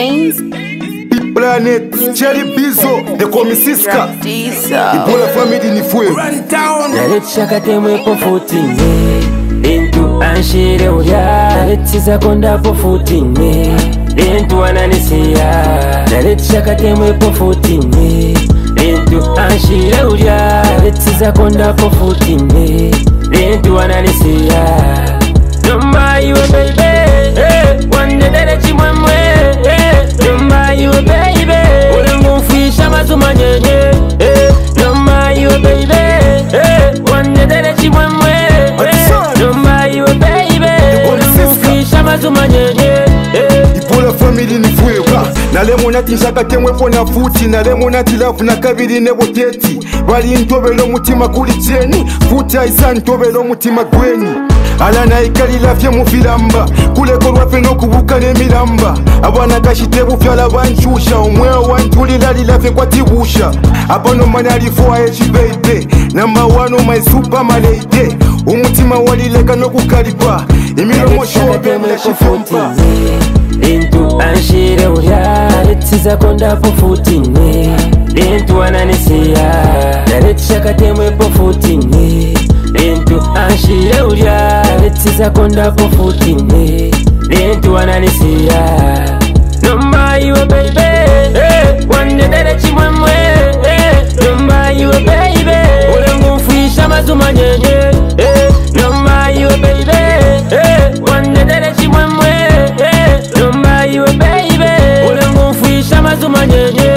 Planet, Cherry Bizo, the Komisiska, Ibola family ni fue. Run down. Nalechaka temwe po futine Lintu anshire uya Nalechiza konda po futine Lintu ananisia Nalechaka temwe po futine Lintu anshire uya Nalechiza konda po futine Lintu ananisia Numba iwe baby Wande dele chimwemwe Numba iwe baby Ulengu mfisha mazuma nyenye Numba iwe baby Wande dele chimwemwe Numba iwe baby Ulengu mfisha mazuma nyenye Ibola family ni fue. Nalemo nati nshaka temwe po na futi. Nalemo nati lafu na kabiri nebo teti. Bali ntobelo mutima kuli cheni. Futi aisa ntobelo mutima gweni. Ala na ikali lafye mufilamba. Kule korwa feno kubuka ne milamba. Abana kashitebu fyala banchusha. Umweo wantuli lali lafye kwa tibusha. Abano manali for baby. Number one on my super malade. Umutima walileka no kukalipa. Imilomo show bemle shifumpa. Lintu anshire uya Nalechiza konda po futine Lintu ananisia Nalechaka temwe po futine Lintu anshire uya Nalechiza konda po futine Lintu ananisia Numba iwe baby Wande dele chimwemwe Numba iwe baby Ulengu mfisha mazuma nyenye Numba iwe baby Wande dele chimwemwe Numba iwe baby Ulengu mfisha mazuma nyenye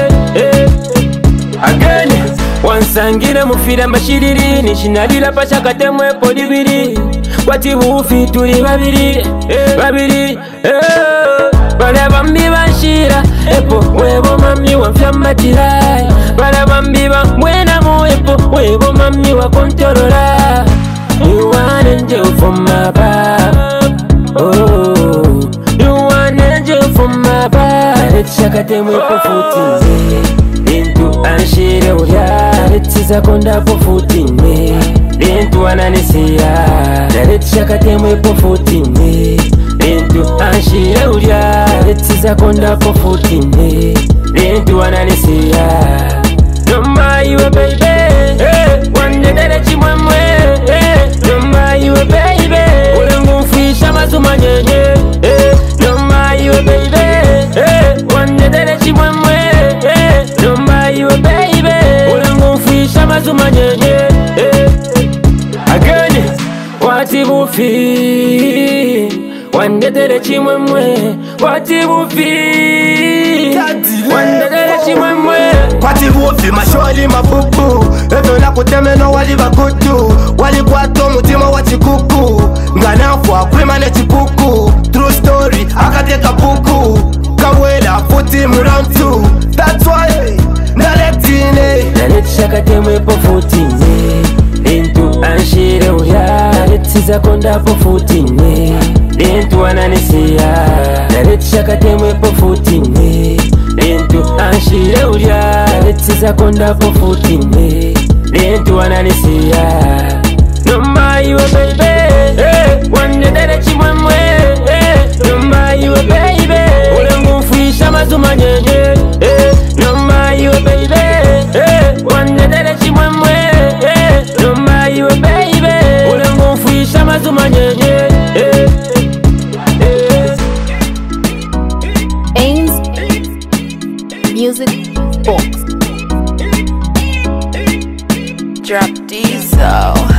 Again Wansangire mufira mbashiriri Nishinalila pachaka temwe po libiri Wati bufi tuli babiri Babiri Bale bambi banshira Epo webo mami wamfyambatirai Bale bambi bamwena mu Epo webo mami wakontorola You want angel from above Oh You want angel from above Nalechaka temwe po futine Lintu anshire uya Nalechiza konda po futine Lintu ananisia Nalechaka temwe po futine Lintu anshire uya Nalechiza konda po futine Lintu ananisia Numba iwe baby Wande dele chimwemwe Numba iwe baby Ulengu mfisha mazuma nyenye Numba iwe baby Wande dele chimwemwe Numba iwe baby Ulengu mfisha mazuma nyenye Again Wati bufi Wande dele chimwemwe Wati bufi Wande dele chimwemwe Kwati bufi masholi mafuku Eto na kutemeno wali bakutu Wali kwato mutima wa chikuku Nganafwa kwimane chikuku True story akateka buku Kawela futi muramtu That's why naletine Nalechaka temwe po futine Lintu anshire uya Nalechiza konda po futine Lintu ananisia Nalechaka temwe po futine Lintu anshire uya Nalechiza konda po futine Lintu ananisia Numba iwe baby Wande dele chimwemwe Numba iwe baby Ulengu mfisha mazuma nyenye Numba iwe baby Wande dele chimwemwe Numba iwe baby Ulengu mfisha mazuma nyenye Music Box. Drop these out.